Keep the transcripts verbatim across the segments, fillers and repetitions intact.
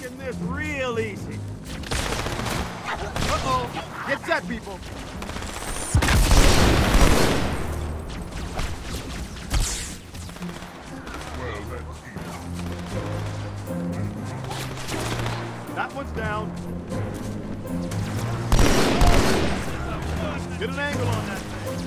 Making this real easy. Uh-oh. Get set, people. Well, let's That one's down. Get an angle on that thing.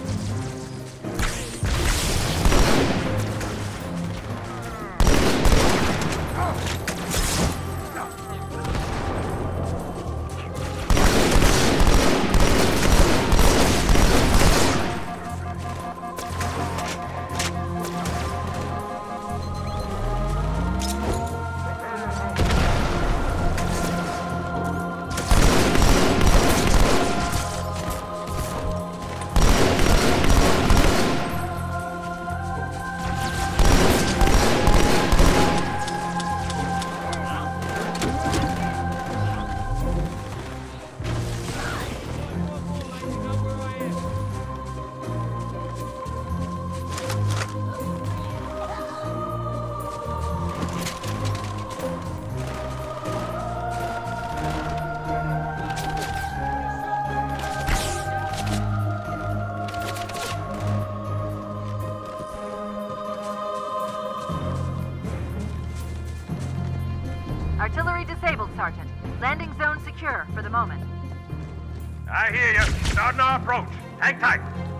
Artillery disabled, Sergeant. Landing zone secure for the moment. I hear you. Starting our approach. Hang tight.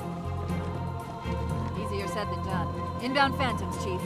Easier said than done. Inbound Phantoms, Chief.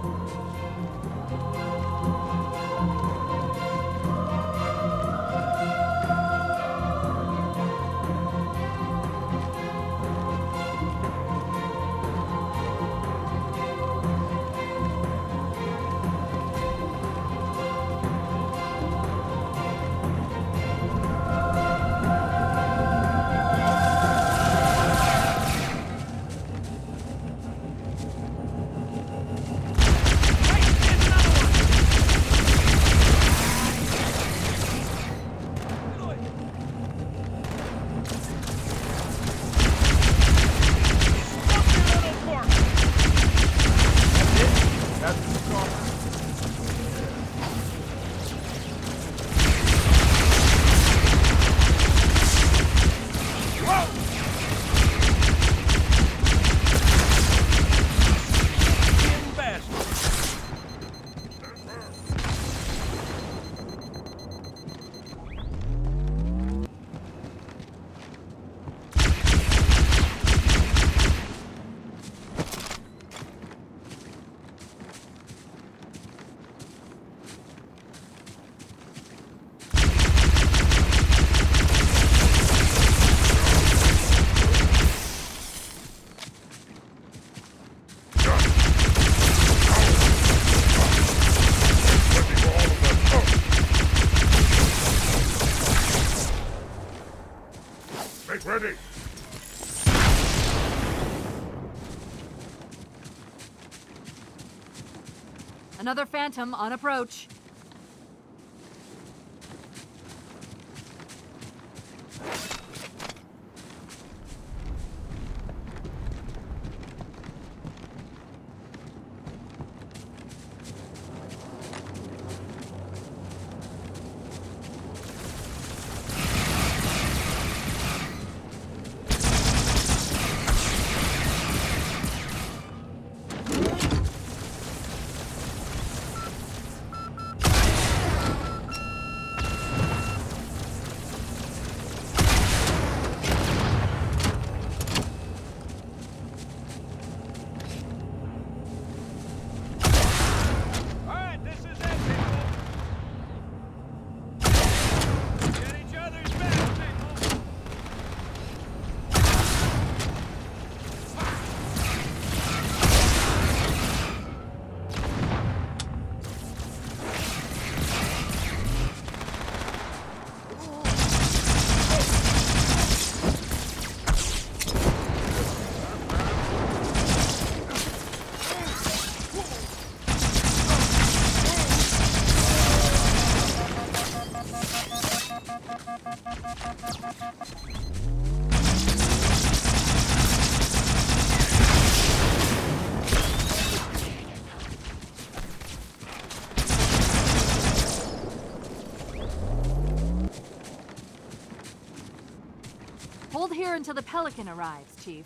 ready. Another Phantom on approach. here until the Pelican arrives, Chief.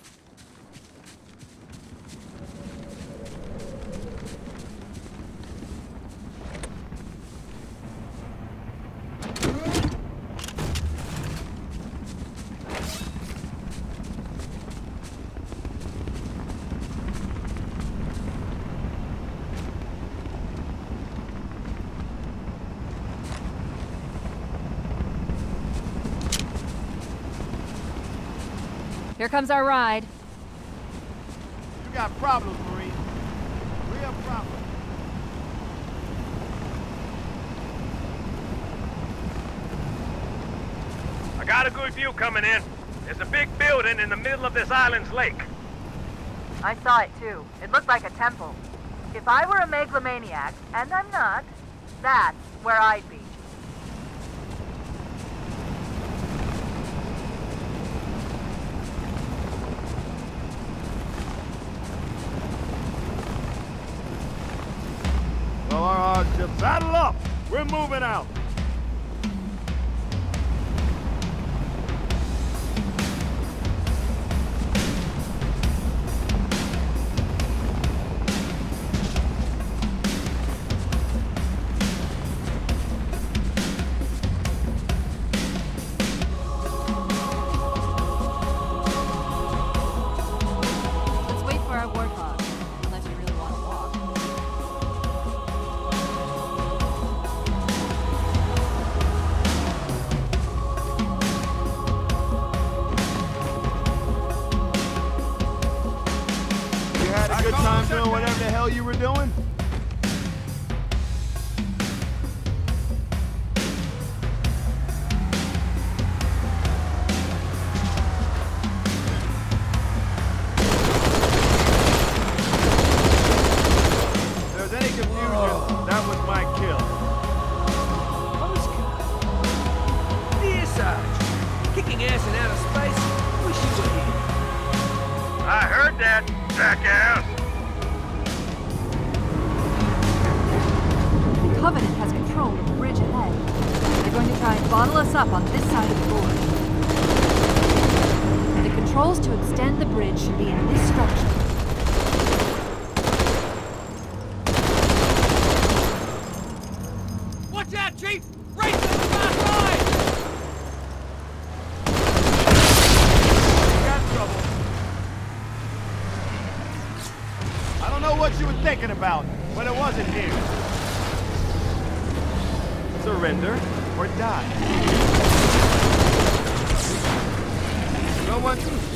Here comes our ride. You got problems, Marine. Real problems. I got a good view coming in. There's a big building in the middle of this island's lake. I saw it too. It looked like a temple. If I were a megalomaniac, and I'm not, that's where I'd be. Well, our hardship. Saddle up! We're moving out! Let's wait for our warthog, unless you really want to walk. You had a good time doing whatever the hell you were doing? If there's any confusion, that was my kill. Oscar. Dear Sarge, kicking ass in outer space. Wish you were here. I heard that, jackass. The Covenant has control of the bridge ahead. They're going to try and bottle us up on this side of the board. The controls to extend the bridge should be in this structure. Watch out, Chief! Race to the far side! You got trouble. I don't know what you were thinking about, but it wasn't here. Surrender or die. No one.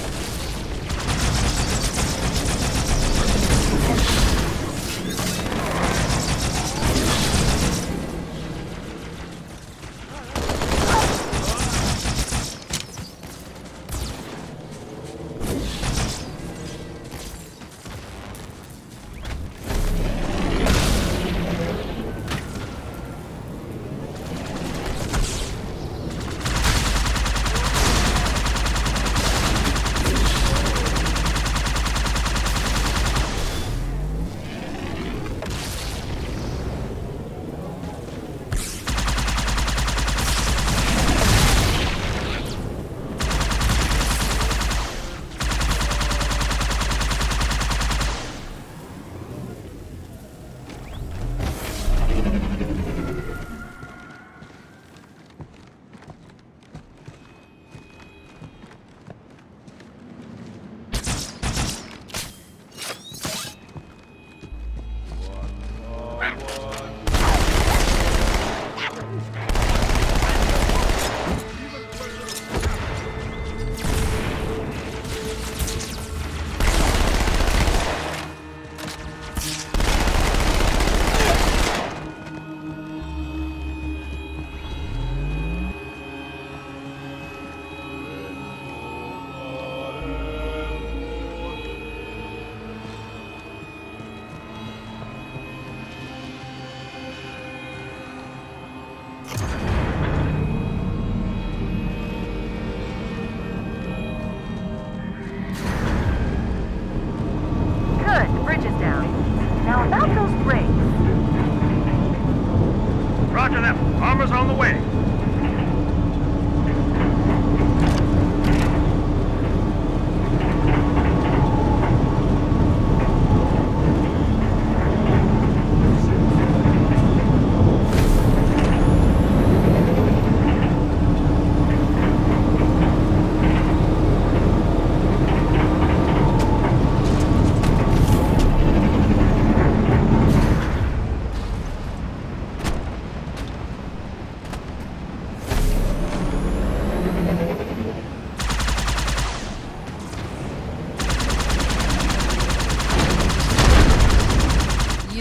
Roger that. Armor's on the way.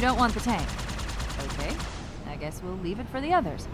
don't want the tank. Okay, I guess we'll leave it for the others.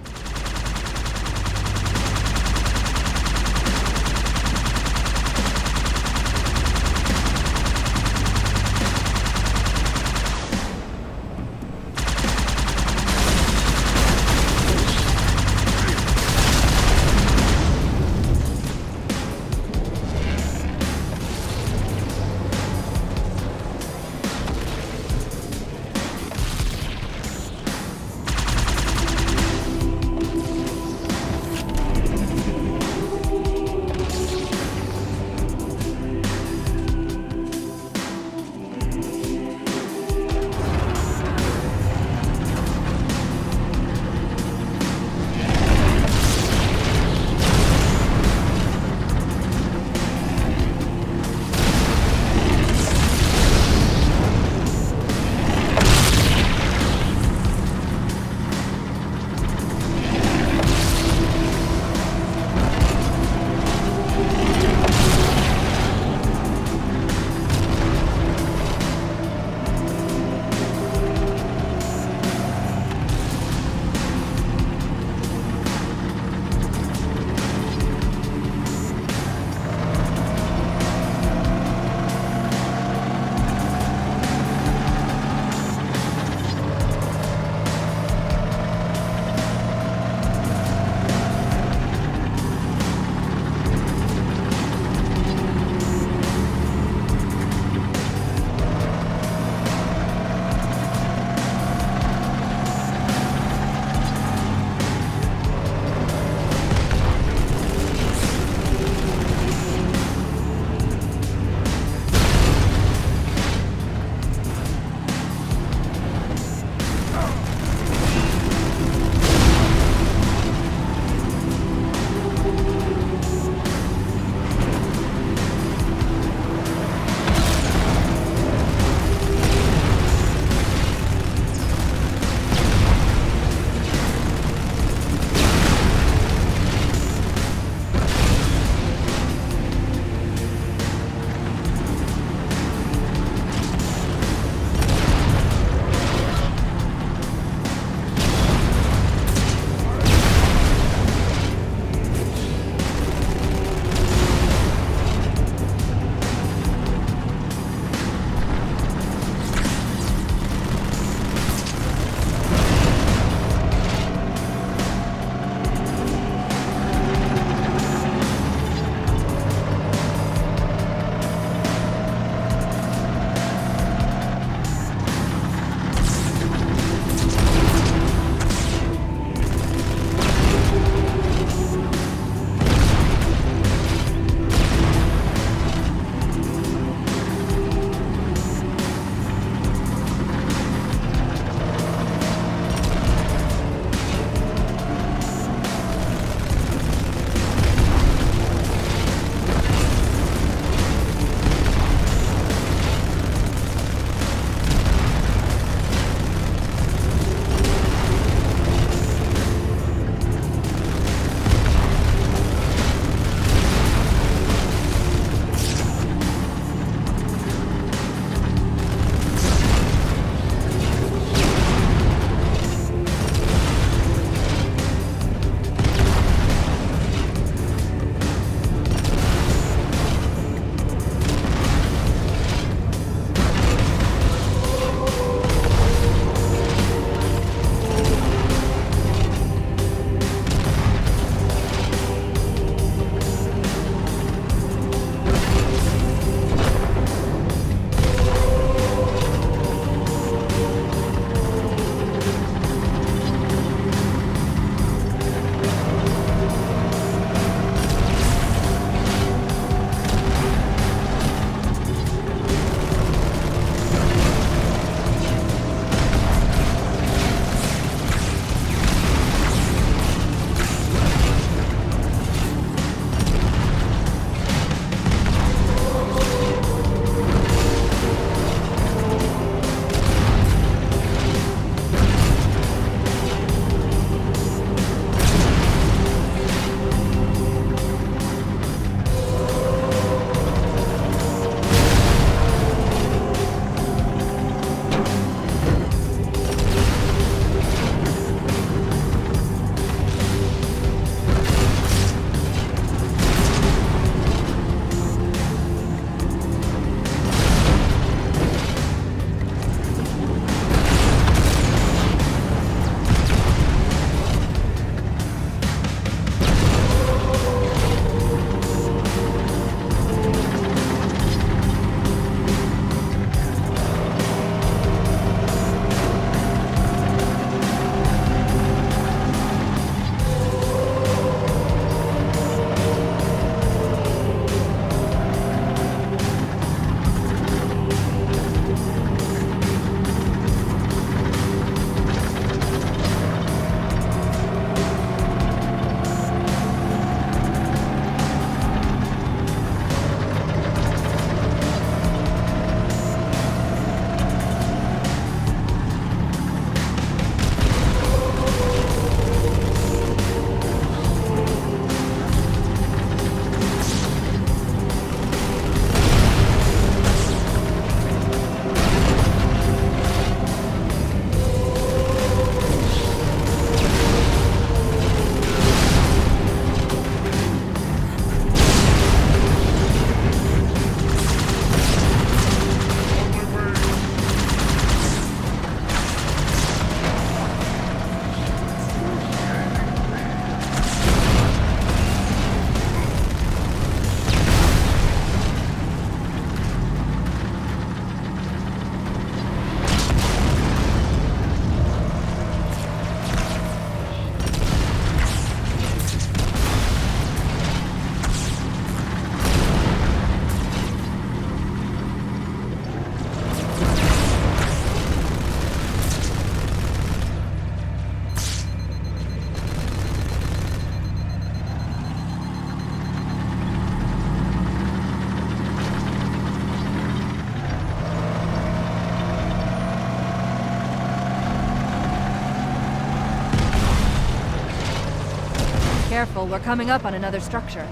Careful, we're coming up on another structure.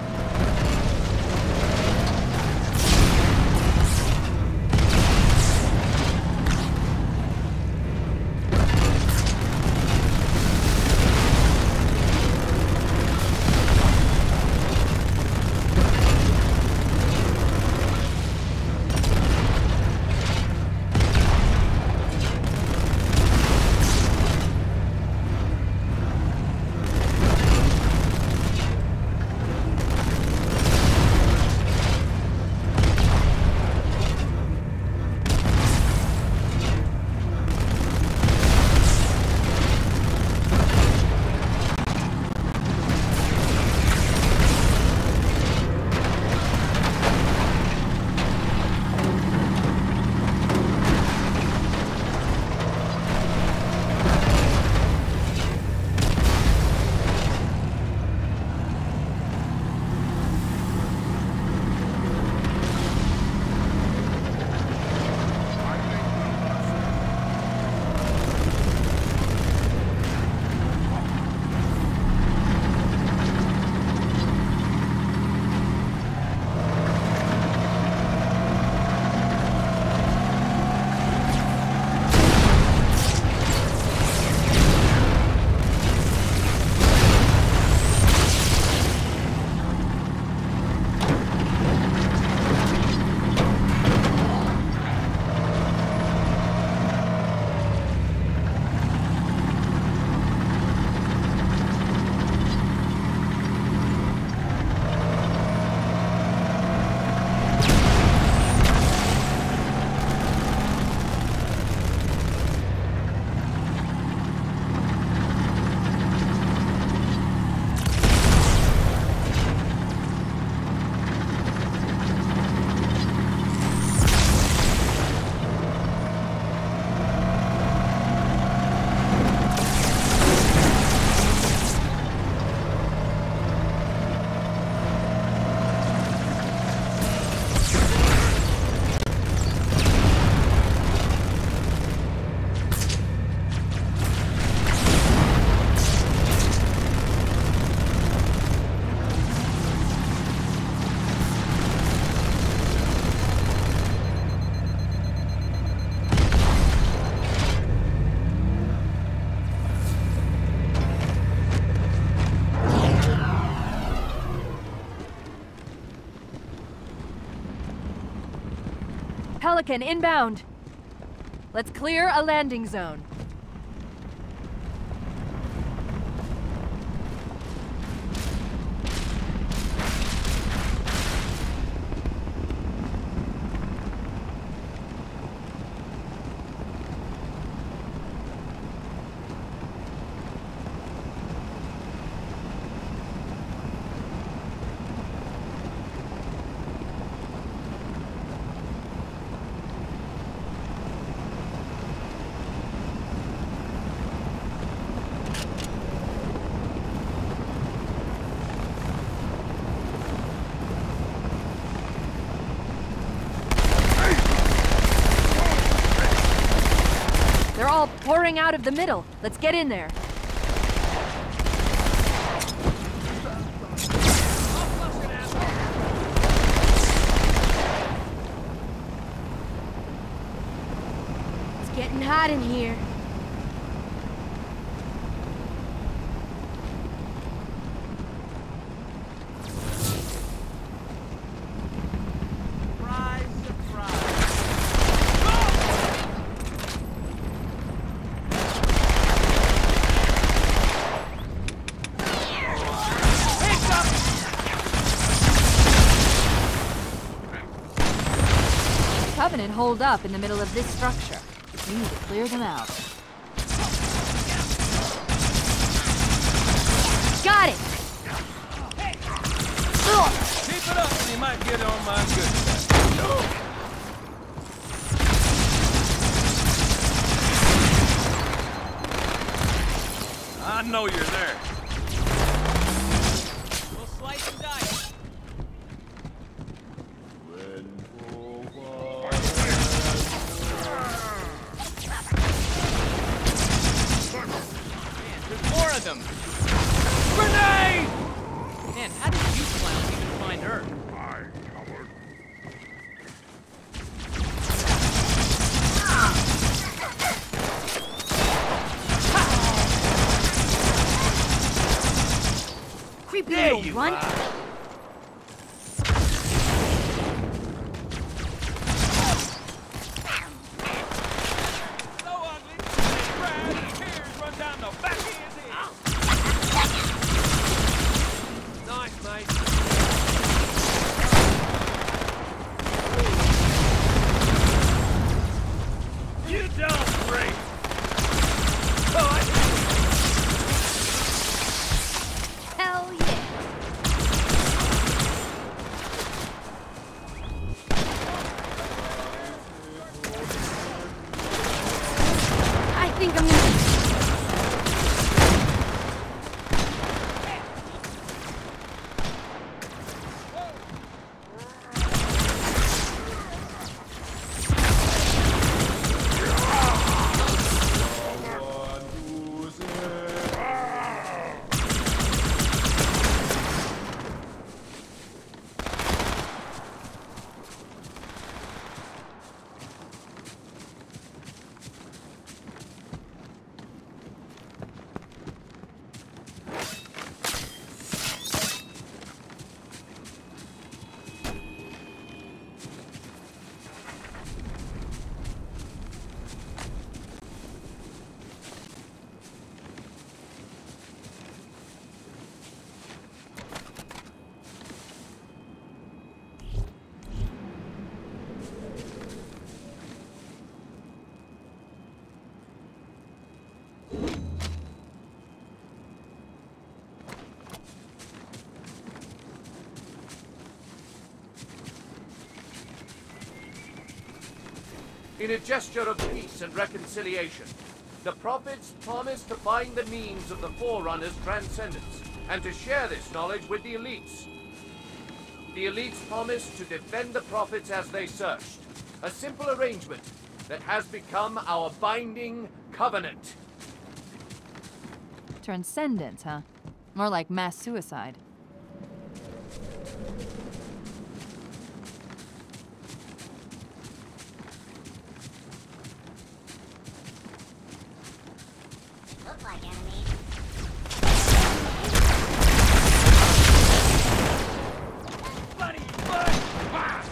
Pelican, inbound! Let's clear a landing zone. They're all pouring out of the middle. Let's get in there. It's getting hot in here. Covenant hold up in the middle of this structure. We need to clear them out. Got it! Ugh. Keep it up and you might get on my good side. No. I know you're there. We'll slice and dice. There's more of them. Grenade! There little you runt. are. So ugly, they cry and tears run down the back of his head. Nice, mate. You don't break. Hell yeah. I think I'm gonna... In a gesture of peace and reconciliation, the prophets promised to find the means of the Forerunner's transcendence, and to share this knowledge with the elites. The elites promised to defend the prophets as they searched, a simple arrangement that has become our binding covenant. Transcendence, huh? More like mass suicide. Look like enemy. Bloody bug! Ah!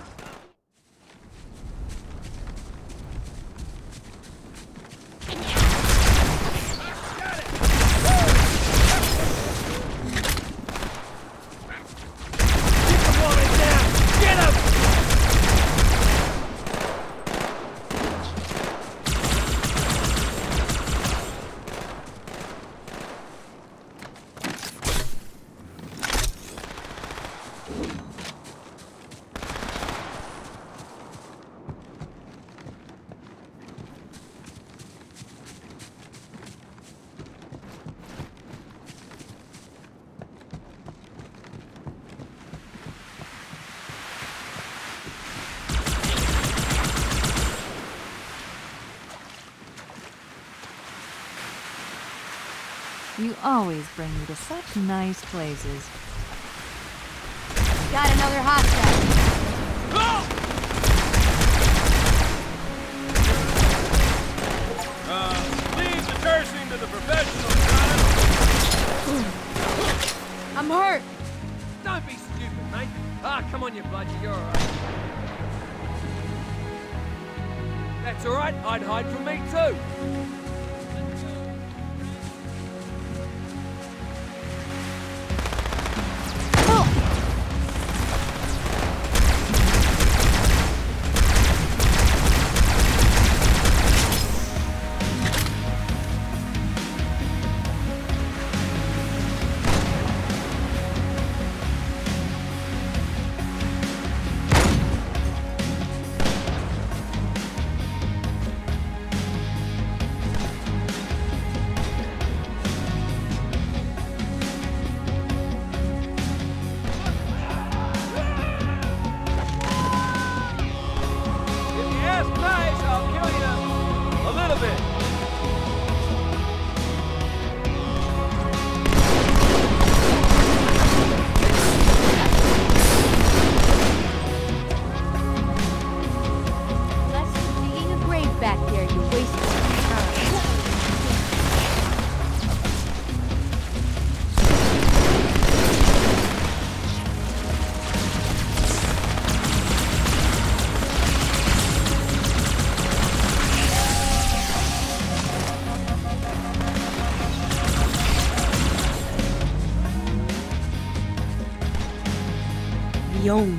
You always bring me to such nice places. Got another hostile. Uh, leave the cursing to the professionals, son. I'm hurt. Don't be stupid, mate. Ah, come on, you bludger. You're alright. That's alright. I'd hide from me too. Yong.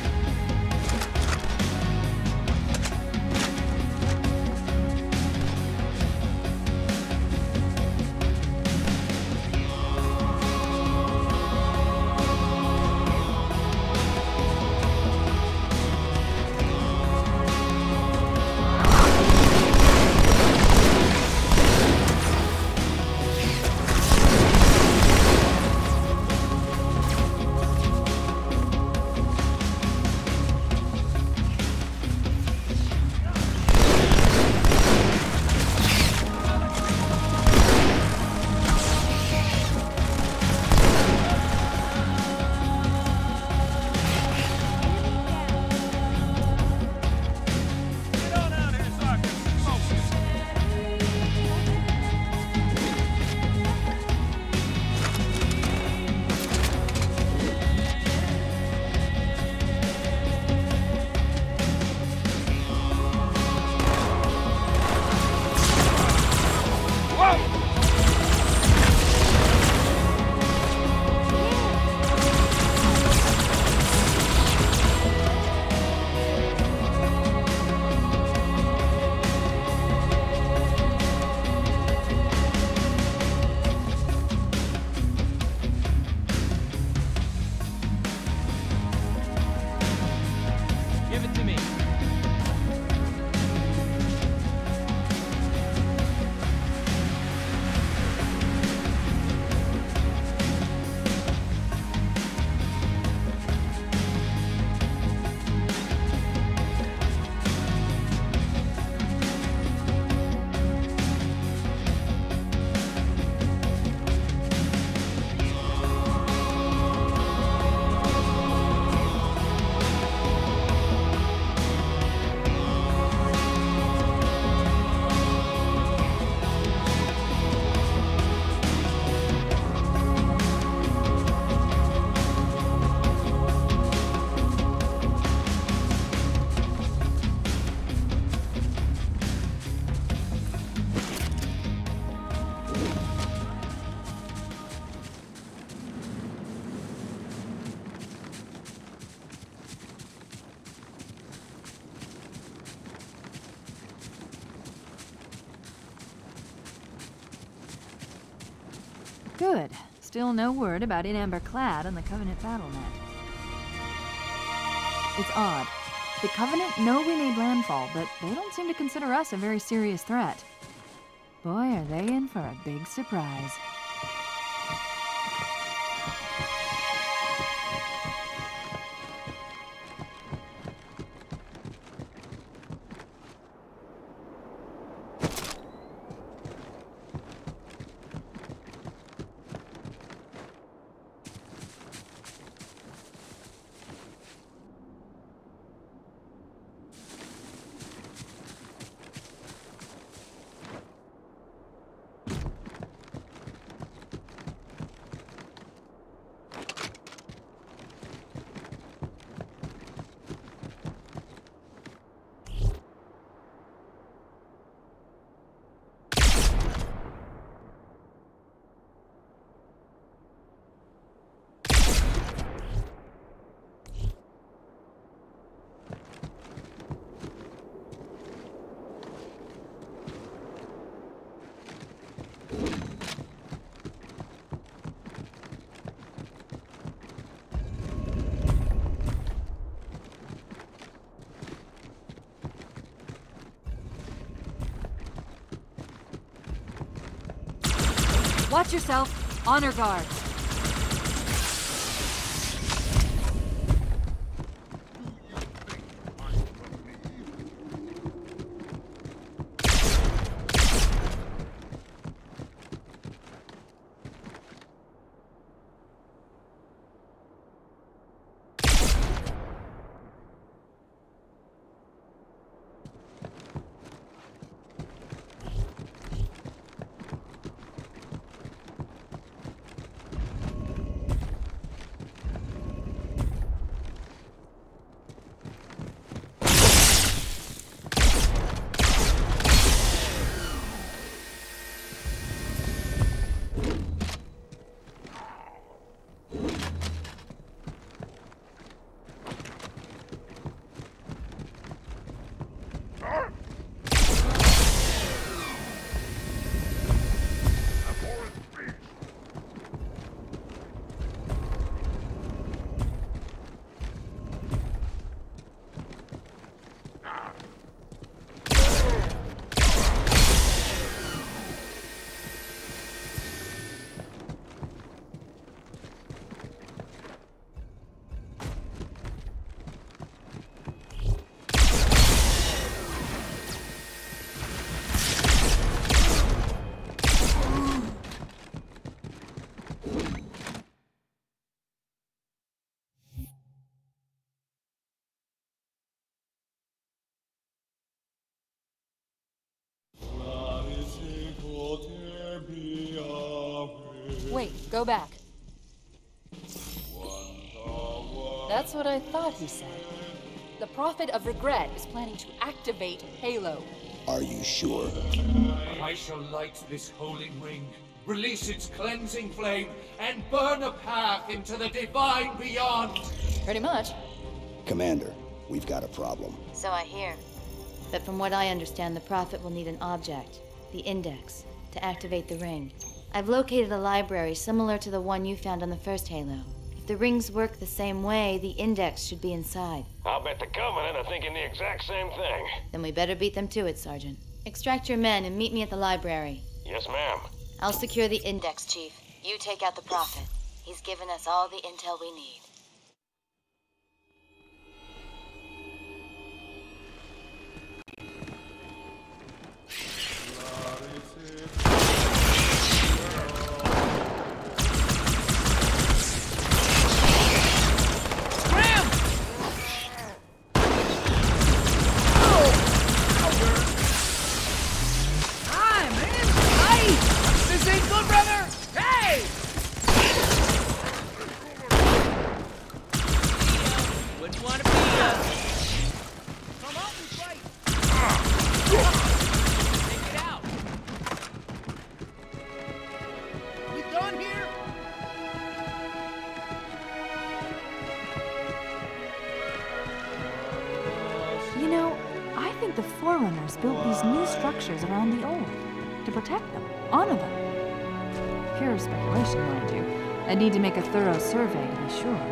Good. Still no word about in amber clad on the Covenant battle net. It's odd. The Covenant know we made landfall, but they don't seem to consider us a very serious threat. Boy, are they in for a big surprise. Watch yourself. Honor guard. Wait, go back. That's what I thought he said. The Prophet of Regret is planning to activate Halo. Are you sure? I shall light this holy ring, release its cleansing flame, and burn a path into the divine beyond. Pretty much. Commander, we've got a problem. So I hear. But from what I understand, the Prophet will need an object, the Index, to activate the ring. I've located a library similar to the one you found on the first Halo. If the rings work the same way, the Index should be inside. I'll bet the Covenant are thinking the exact same thing. Then we better beat them to it, Sergeant. Extract your men and meet me at the library. Yes, ma'am. I'll secure the Index, Chief. You take out the Prophet. He's given us all the intel we need. You know, I think the Forerunners built these new structures around the old, to protect them, honor them. Pure speculation, mind you. I'd need to make a thorough survey to be sure.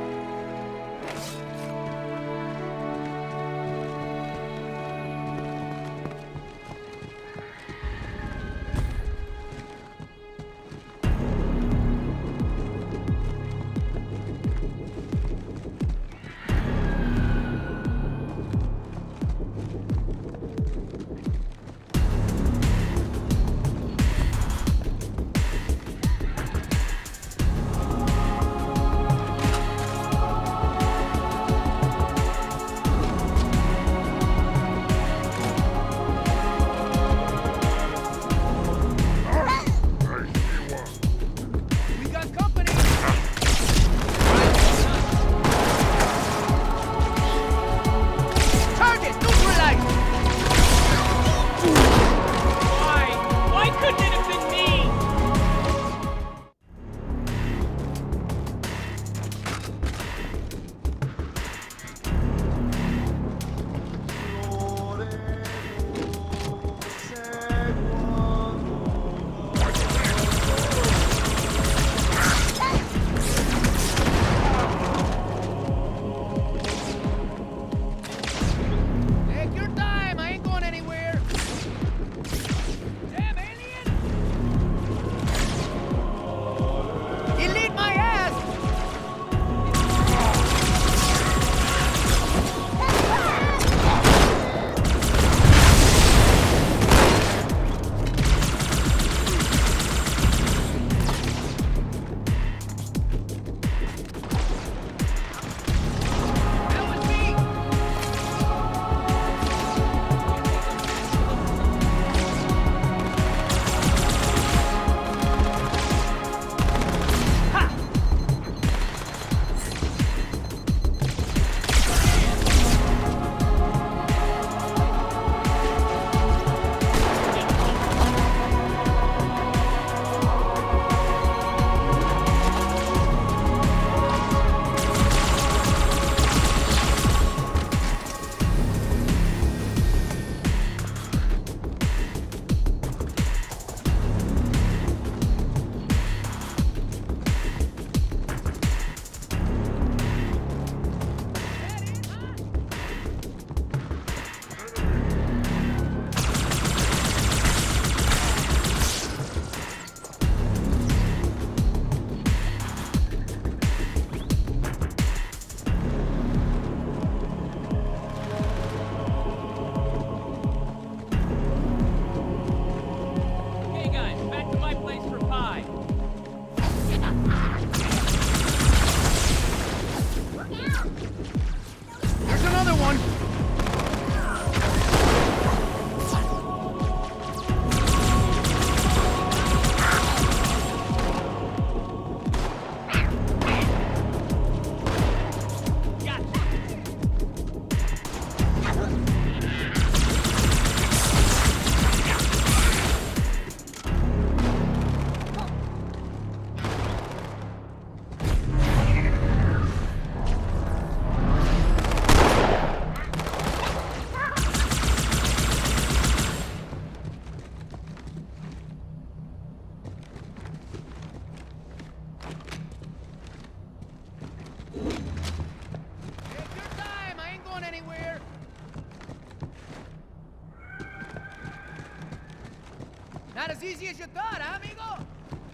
Not as easy as you thought, huh, amigo?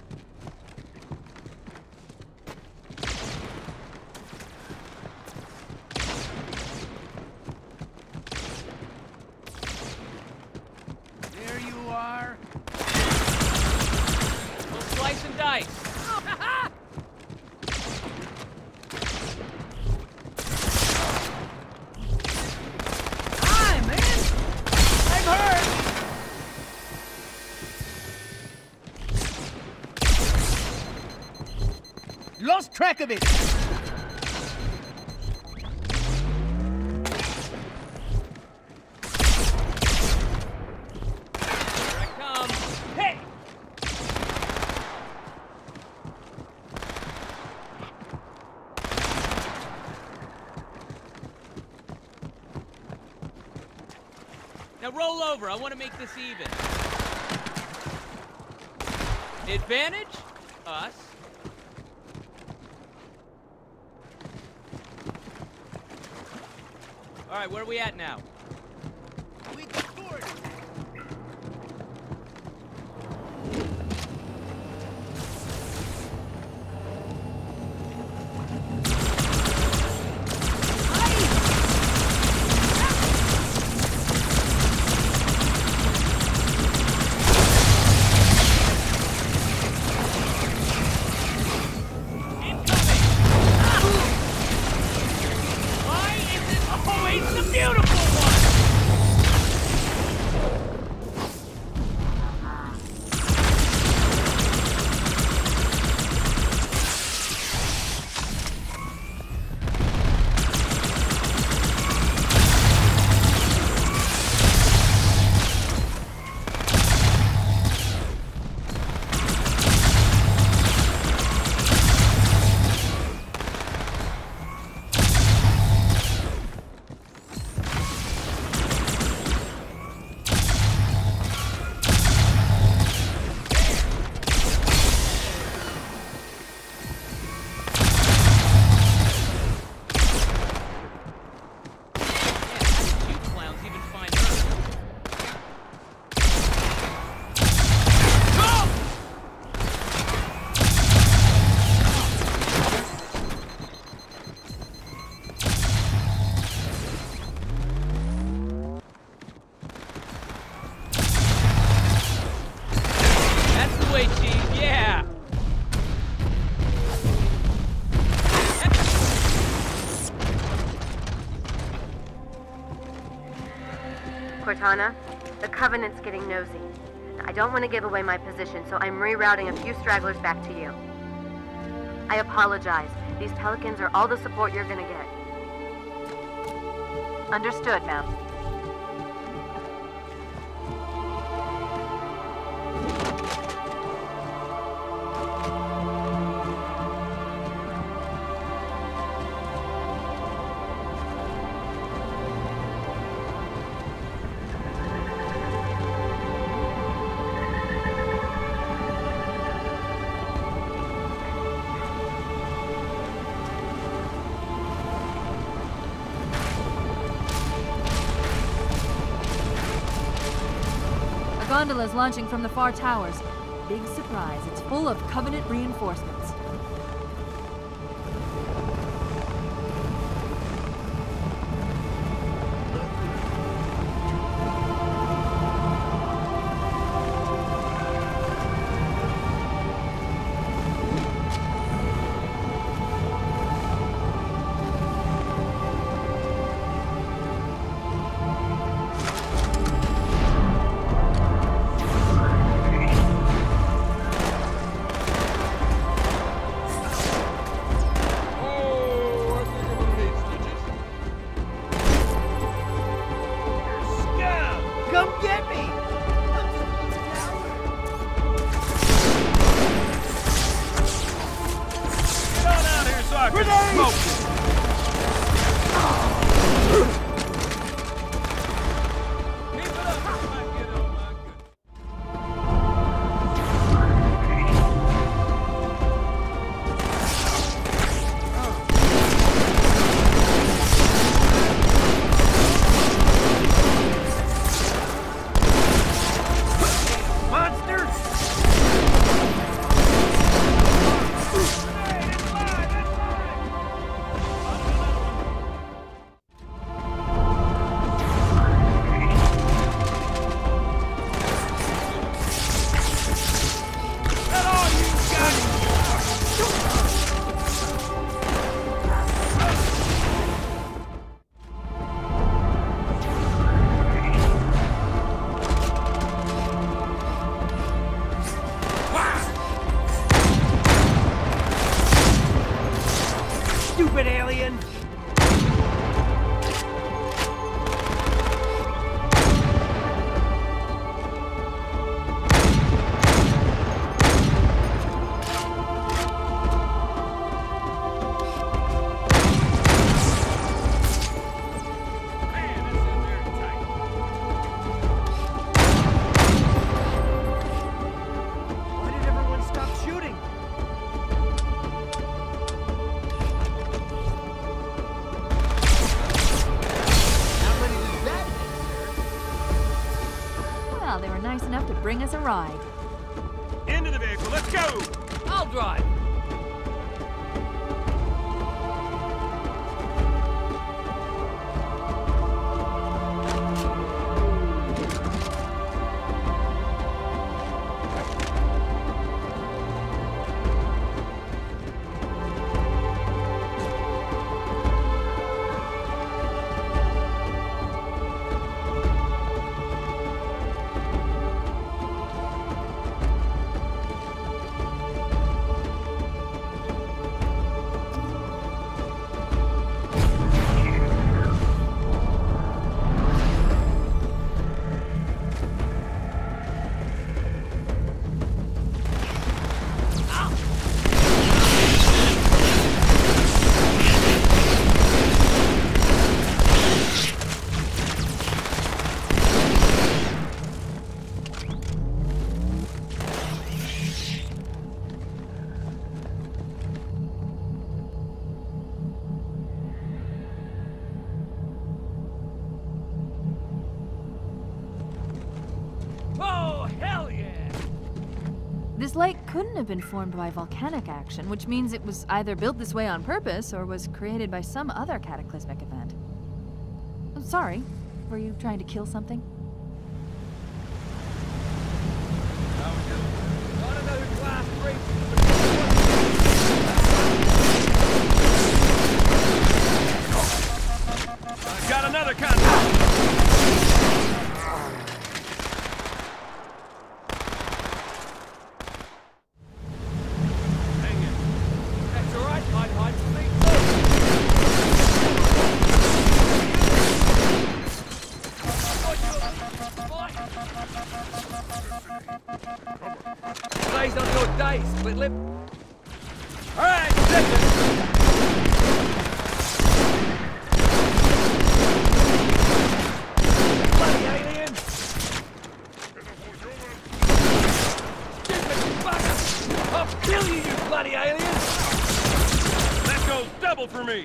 There you are. We'll slice and dice. Hi, man! I'm hurt! Lost track of it! Here I come. Hey! Now roll over. I want to make this even. Advantage? Us. All right, where are we at now? We scored! Why is it always the beautiful one? Cortana, the Covenant's getting nosy. I don't want to give away my position, so I'm rerouting a few stragglers back to you. I apologize. These Pelicans are all the support you're gonna get. Understood, ma'am. Gondola is launching from the far towers. Big surprise, it's full of Covenant reinforcements. Well, they were nice enough to bring us a ride. Into the vehicle, let's go! I'll drive. Oh, hell yeah! This lake couldn't have been formed by volcanic action, which means it was either built this way on purpose or was created by some other cataclysmic event. I'm sorry, were you trying to kill something? I don't know who class three. I got another contact! That's all right, hide, hide, me. Today's not your day, split lip. All right, listen! Bloody alien! Stupid bugger! I'll kill you, you bloody alien! That goes double for me!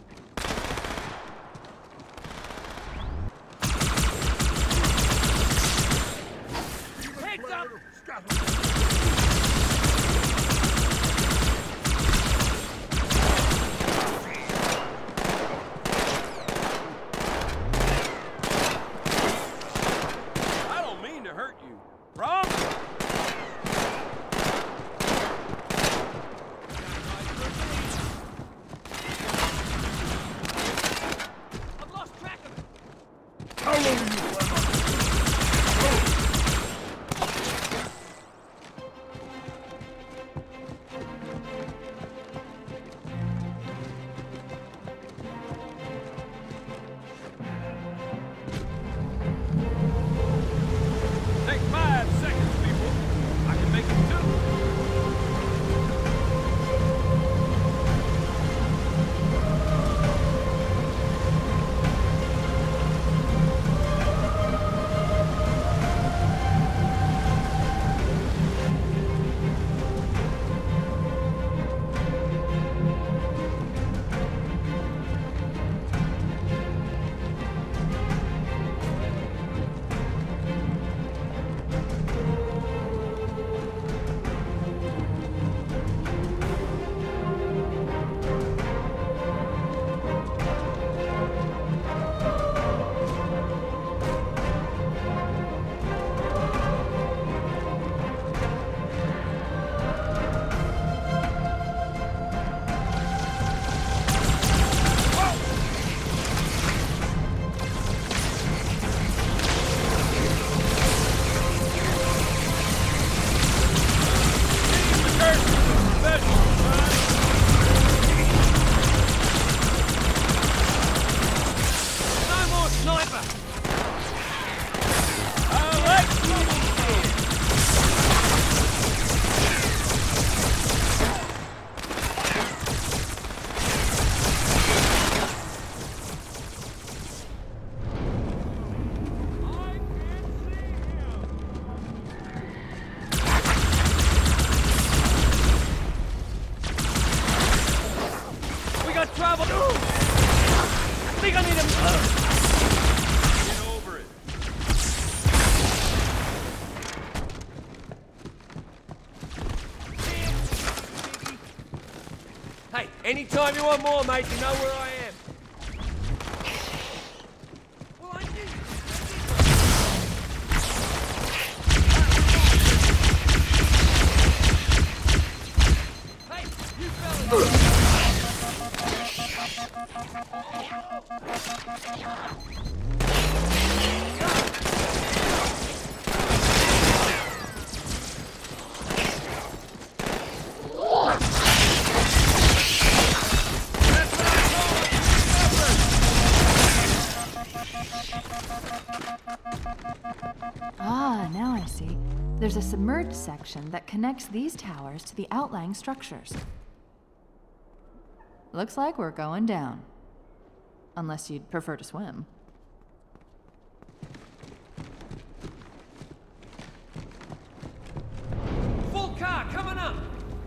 Heads up! I don't mean to hurt you. Rob? I've lost track of it. How long are you Take five seconds, people. I can make it two. Anytime you want more, mate, you know where I am. Well, I knew Hey, you fellas! Ah, now I see. There's a submerged section that connects these towers to the outlying structures. Looks like we're going down. Unless you'd prefer to swim. Full car coming up!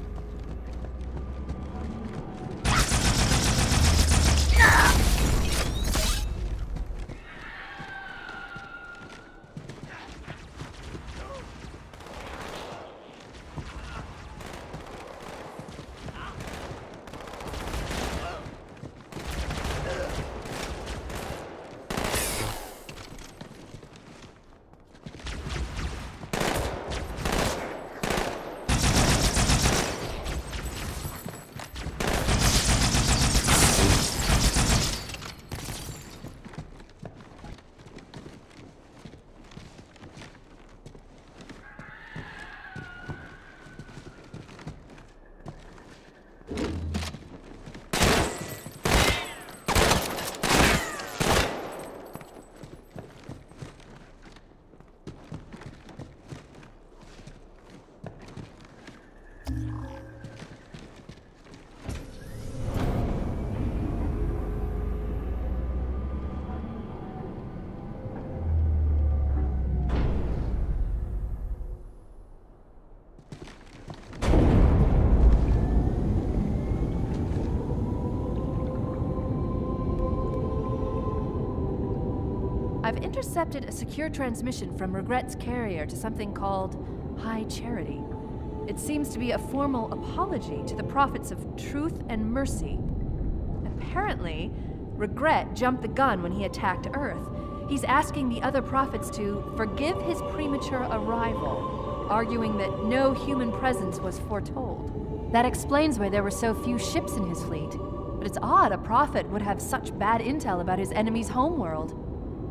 I've intercepted a secure transmission from Regret's carrier to something called High Charity. It seems to be a formal apology to the prophets of truth and mercy. Apparently, Regret jumped the gun when he attacked Earth. He's asking the other prophets to forgive his premature arrival, arguing that no human presence was foretold. That explains why there were so few ships in his fleet. But it's odd a prophet would have such bad intel about his enemy's homeworld.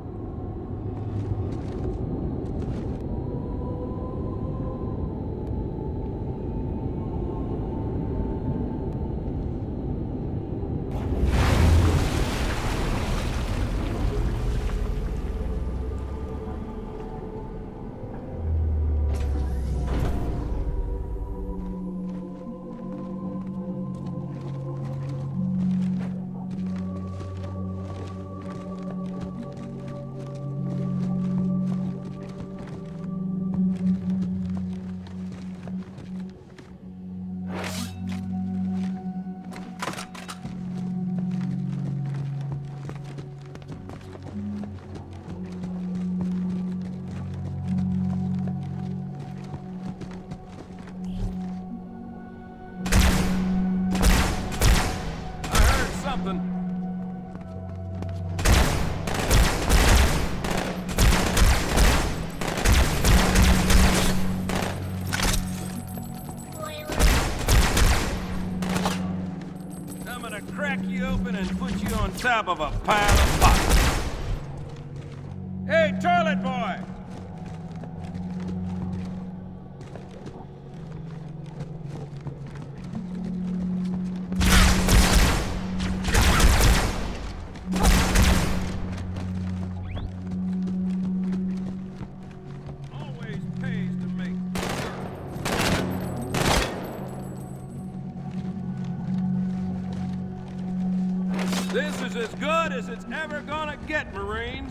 Top of a pile of pots. Hey, toilet boy! Always pays to make This is as good as it's ever gonna get, Marines.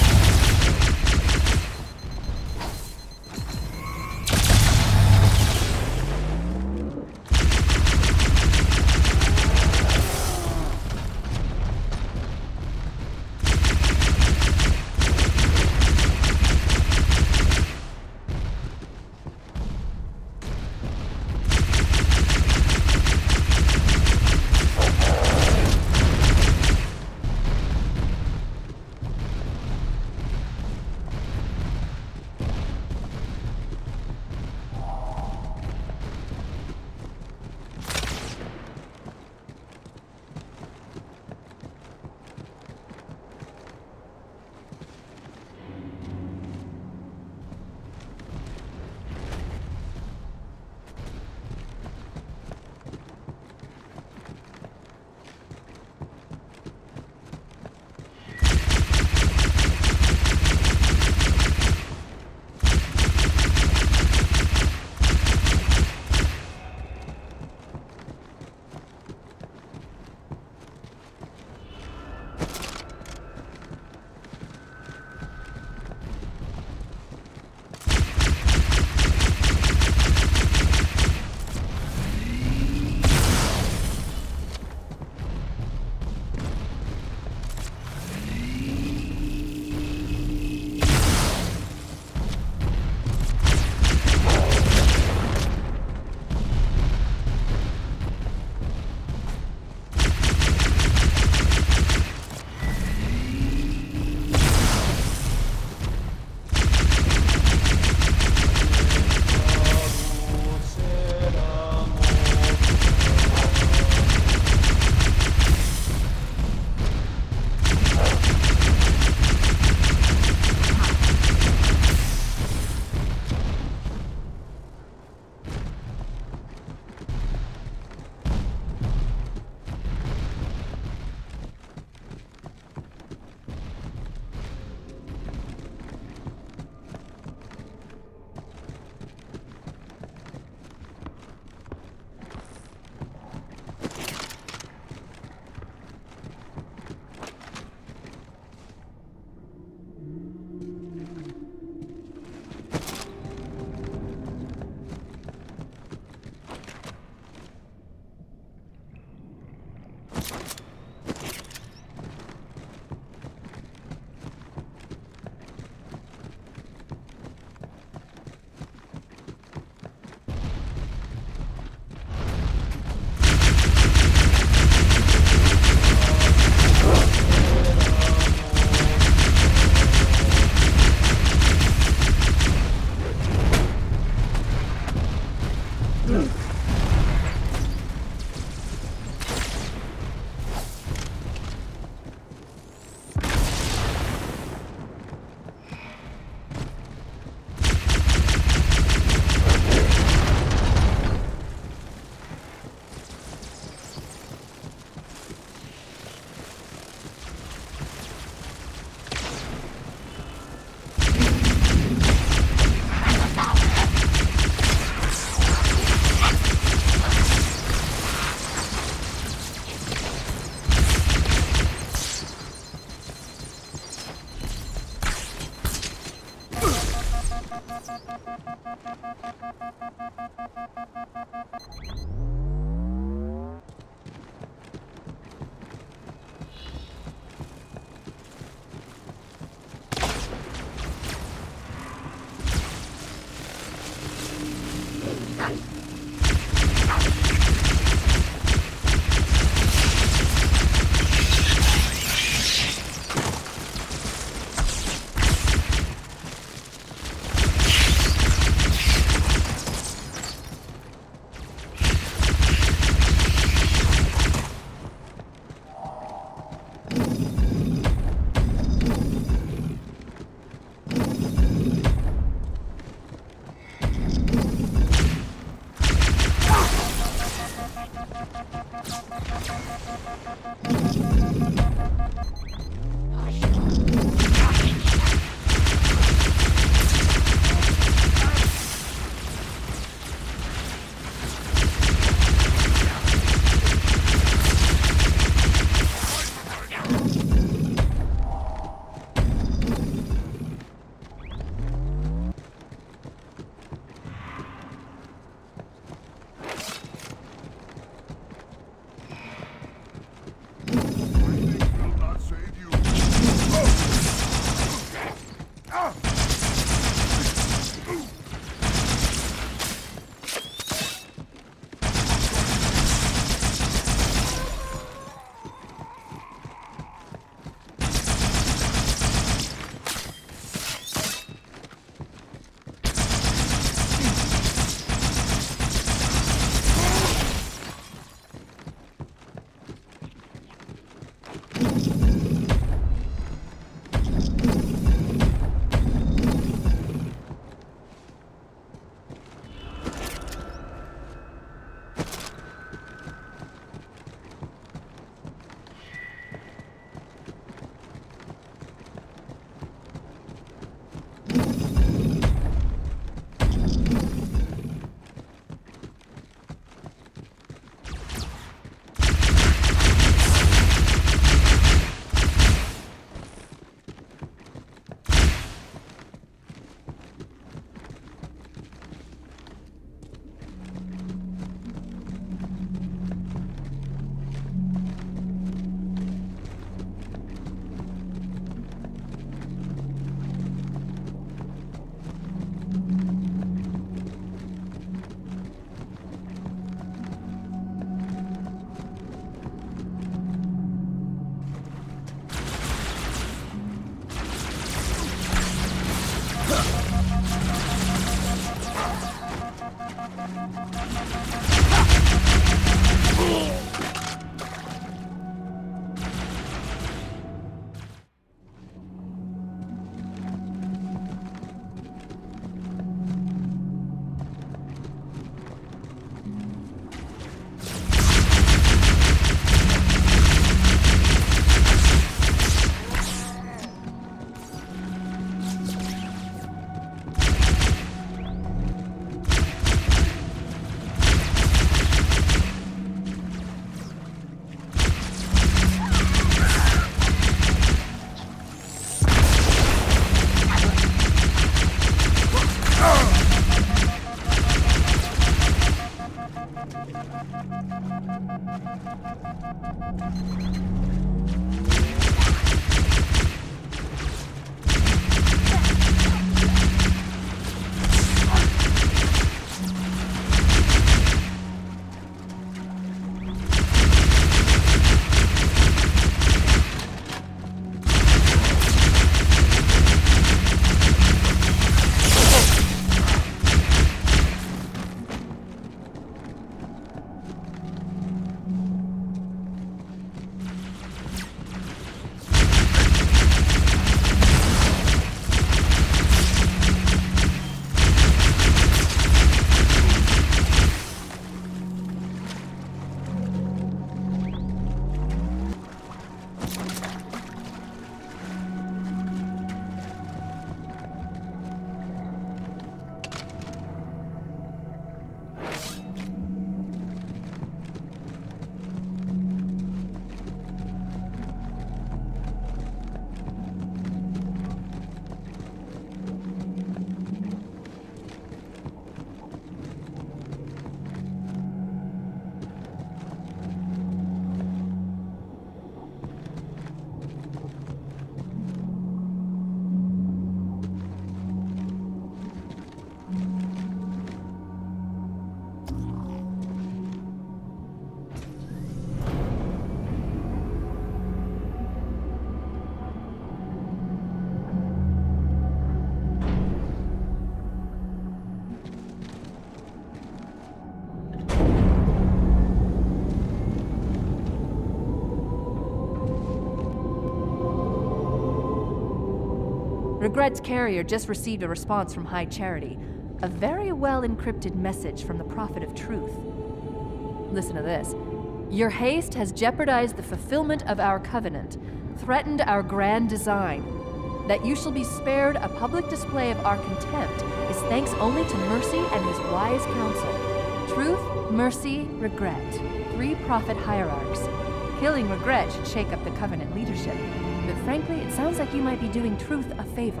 Regret's carrier just received a response from High Charity. A very well-encrypted message from the Prophet of Truth. Listen to this. Your haste has jeopardized the fulfillment of our covenant, threatened our grand design. That you shall be spared a public display of our contempt is thanks only to Mercy and his wise counsel. Truth, Mercy, Regret. Three prophet hierarchs. Killing Regret should shake up the covenant leadership. But frankly, it sounds like you might be doing Truth a favor.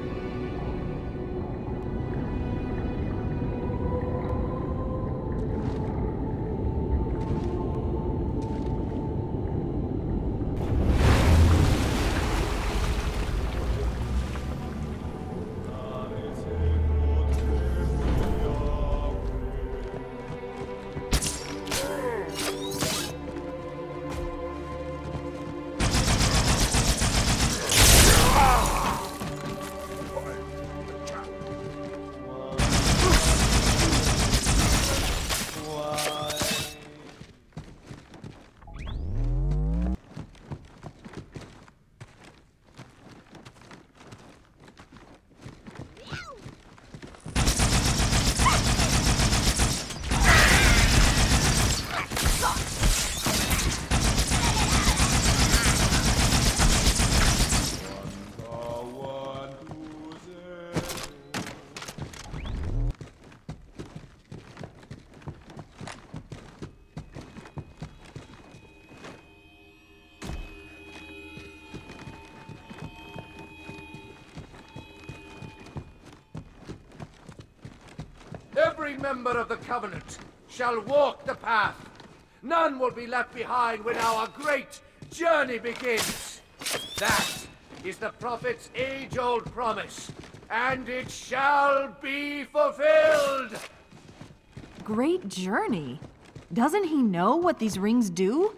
Every member of the Covenant shall walk the path. None will be left behind when our great journey begins. That is the Prophet's age-old promise, and it shall be fulfilled! Great journey? Doesn't he know what these rings do?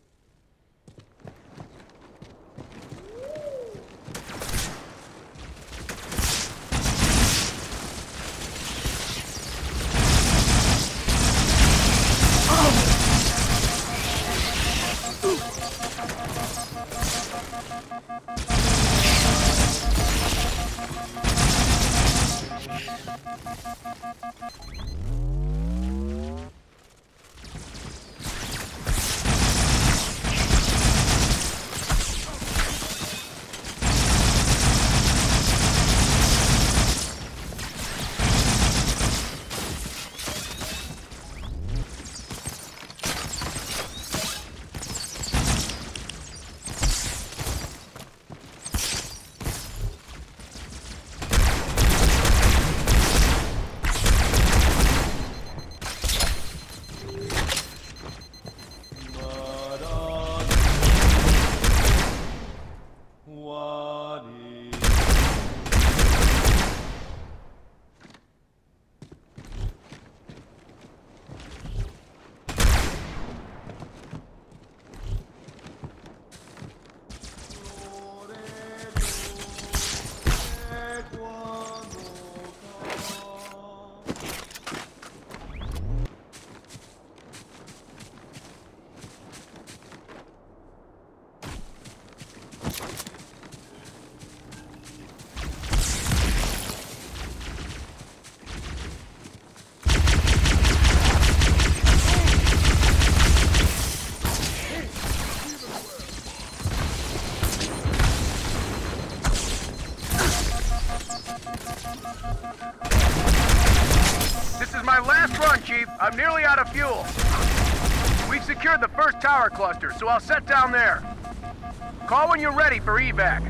I'm nearly out of fuel. We've secured the first tower cluster, so I'll set down there. Call when you're ready for evac.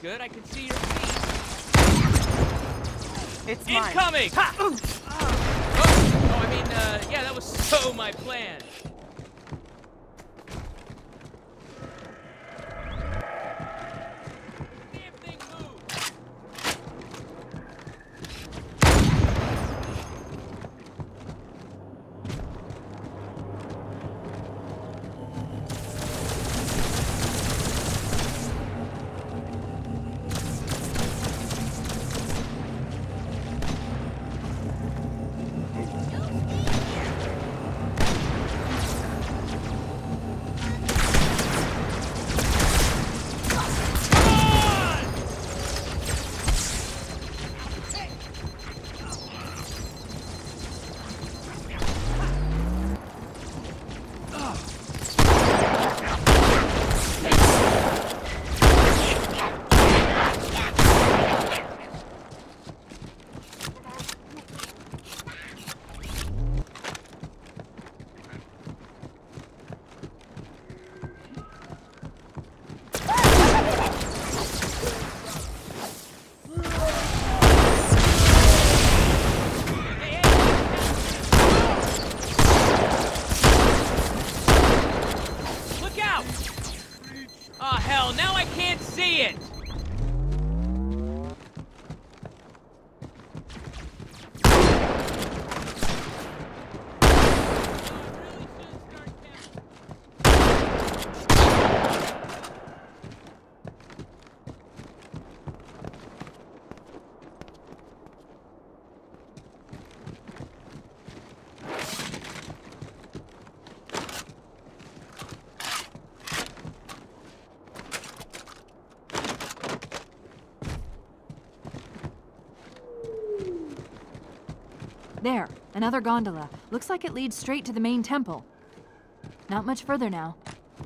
good. I can see your feet. It's mine. Incoming! Ha! Oh, oh, I mean, uh, yeah, that was so my plan. There, another gondola. Looks like it leads straight to the main temple. Not much further now.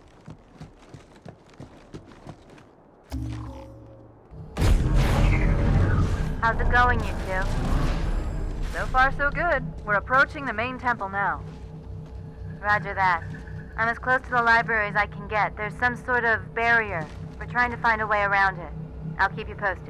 How's it going, you two? So far, so good. We're approaching the main temple now. Roger that. I'm as close to the library as I can get. There's some sort of barrier. We're trying to find a way around it. I'll keep you posted.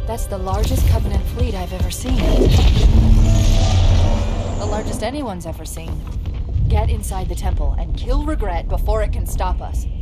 That's the largest Covenant fleet I've ever seen. The largest anyone's ever seen. Get inside the temple and kill Regret before it can stop us.